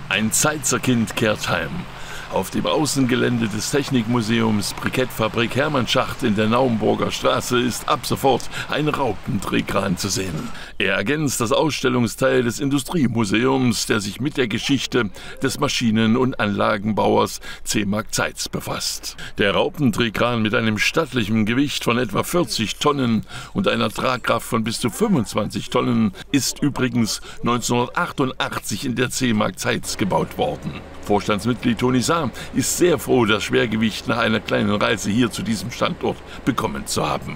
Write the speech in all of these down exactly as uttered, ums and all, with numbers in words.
Ein Zeitzer Kind kehrt heim. Auf dem Außengelände des Technikmuseums Brikettfabrik Hermannschacht in der Naumburger Straße ist ab sofort ein Raupendrehkran zu sehen. Er ergänzt das Ausstellungsteil des Industriemuseums, der sich mit der Geschichte des Maschinen- und Anlagenbauers C-Mark Zeitz befasst. Der Raupendrehkran mit einem stattlichen Gewicht von etwa vierzig Tonnen und einer Tragkraft von bis zu fünfundzwanzig Tonnen ist übrigens neunzehnhundertachtundachtzig in der C-Mark Zeitz gebaut worden. Vorstandsmitglied Toni Sahm ist sehr froh, das Schwergewicht nach einer kleinen Reise hier zu diesem Standort bekommen zu haben.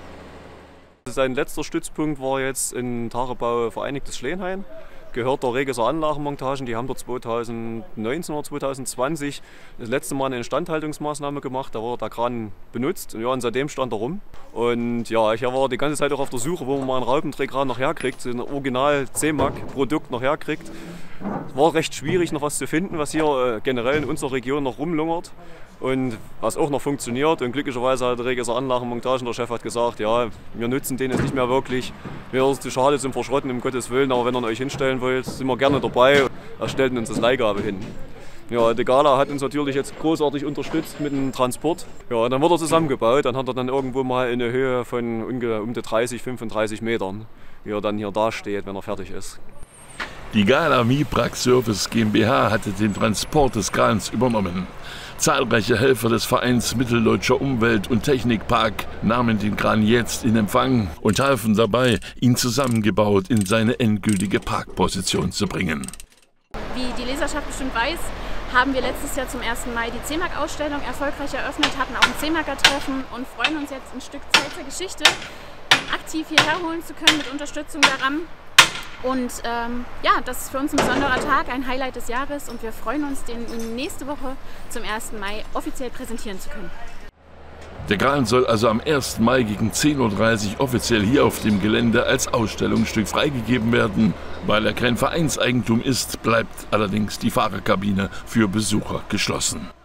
Sein letzter Stützpunkt war jetzt in Tagebau Vereinigtes Schlehenhain. Gehört der Regeser Anlagenmontagen. Die haben dort zweitausendneunzehn oder zweitausendzwanzig das letzte Mal eine Instandhaltungsmaßnahme gemacht. Da wurde der Kran benutzt und, ja, und seitdem stand er rum. Und ja, ich war die ganze Zeit auch auf der Suche, wo man mal einen Raupendrehkran noch herkriegt, so ein Original C-Mark-Produkt noch herkriegt. Es war recht schwierig, noch was zu finden, was hier äh, generell in unserer Region noch rumlungert und was auch noch funktioniert. Und glücklicherweise hat der Regeser Anlagenmontagen, der Chef hat gesagt, ja, wir nutzen den jetzt nicht mehr wirklich. Mir ist es zu schade zum Verschrotten, um Gottes Willen, aber wenn ihr ihn euch hinstellen wollt, sind wir gerne dabei. Er stellt uns das Leihgabe hin. Ja, die Gala hat uns natürlich jetzt großartig unterstützt mit dem Transport. Ja, dann wird er zusammengebaut, dann hat er dann irgendwo mal eine Höhe von um die dreißig, fünfunddreißig Metern, wie er dann hier dasteht, wenn er fertig ist. Die Gala Miprax Service GmbH hatte den Transport des Krans übernommen. Zahlreiche Helfer des Vereins Mitteldeutscher Umwelt- und Technikpark nahmen den Kran jetzt in Empfang und halfen dabei, ihn zusammengebaut in seine endgültige Parkposition zu bringen. Wie die Leserschaft bestimmt weiß, haben wir letztes Jahr zum ersten Mai die C-Mark-Ausstellung erfolgreich eröffnet, hatten auch ein C-Marker-Treffen und freuen uns jetzt, ein Stück Zeitzer Geschichte aktiv hierher holen zu können mit Unterstützung der R A M. Und ähm, ja, das ist für uns ein besonderer Tag, ein Highlight des Jahres und wir freuen uns, den Ihnen nächste Woche zum ersten Mai offiziell präsentieren zu können. Der Kran soll also am ersten Mai gegen zehn Uhr dreißig offiziell hier auf dem Gelände als Ausstellungsstück freigegeben werden. Weil er kein Vereinseigentum ist, bleibt allerdings die Fahrerkabine für Besucher geschlossen.